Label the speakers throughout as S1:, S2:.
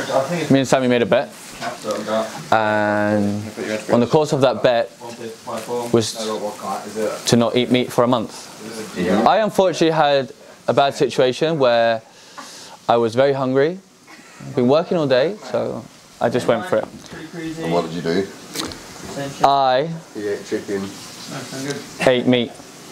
S1: Me and Sammy made a bet, and on the course of that bet was to not eat meat for a month. I unfortunately had a bad situation where I was very hungry. I've been working all day, so I just went for it.
S2: And what did you do?
S1: I
S2: ate chicken.
S1: ate meat.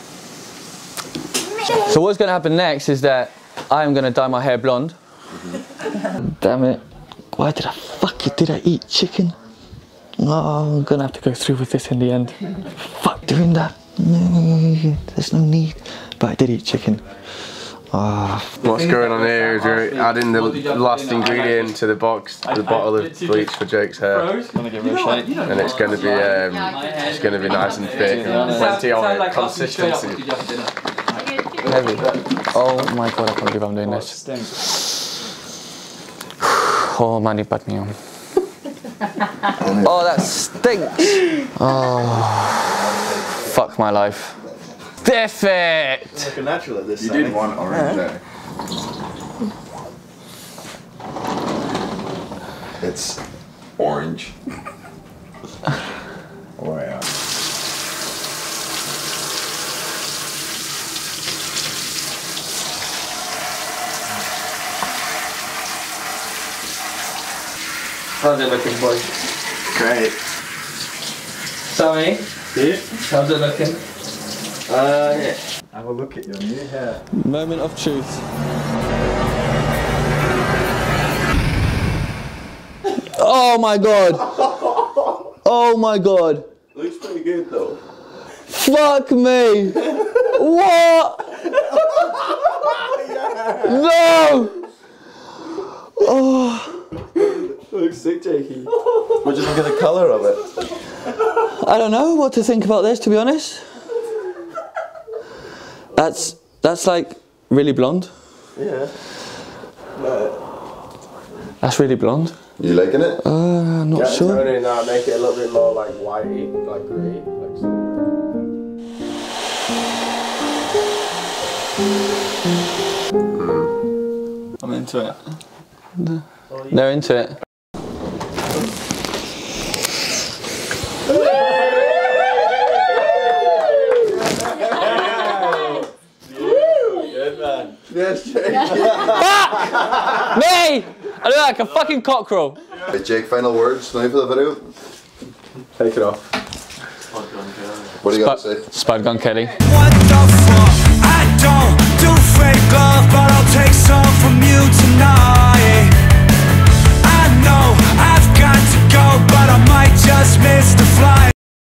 S1: So what's going to happen next is that I am going to dye my hair blonde. Damn it. Why did I eat chicken? Oh, I'm going to have to go through with this in the end. Fuck doing that. No, there's no need. But I did eat chicken.
S3: What's going on here is we're adding the last ingredient to the bottle of bleach for Jake's hair, and it's going to be nice and thick and plenty of it, consistency.
S1: Heavy. Oh my god, I can't believe I'm doing this. Oh man, you backed me on. Oh, that stinks. Oh, fuck my life. Perfect!
S2: Looking natural at this. You did want orange there. It's orange. Oh yeah.
S4: How's it looking, boy?
S2: Great.
S4: Sammy?
S2: Yeah?
S4: How's it looking? Yeah.
S2: Have a look at your new hair.
S1: Moment of truth. Oh my god! Oh my god!
S2: Looks pretty good though.
S1: Fuck me! What? No! Oh.
S2: Looks sick, Jakey. What do you think of the colour of it?
S1: I don't know what to think about this, to be honest. That's like really blonde.
S2: Yeah.
S1: That's really blonde.
S2: You liking it?
S1: I'm not sure.
S3: Turning that, make it a little bit more like whitey, like grey.
S4: I'm into it.
S1: They're into it.
S2: Yes, Jake.
S1: Fuck! Me! I look like a fucking cockerel.
S2: Hey, Jake, final words now for the video?
S3: Take it off.
S2: What do you got to say?
S1: Spud Gun Kelly.
S5: What the fuck? I don't do fake love, but I'll take some from you tonight.